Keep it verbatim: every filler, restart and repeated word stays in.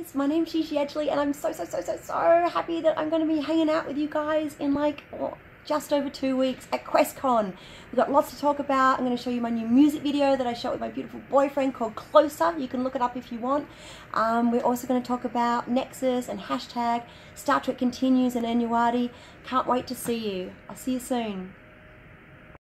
guys, my name's Shishi Edgley, and I'm so, so, so, so, so happy that I'm going to be hanging out with you guys in like oh, just over two weeks at QuestCon. We've got lots to talk about. I'm going to show you my new music video that I shot with my beautiful boyfriend called Closer. You can look it up if you want. Um, we're also going to talk about Nexus and hashtag Star Trek Continues and Enuadi. Can't wait to see you. I'll see you soon.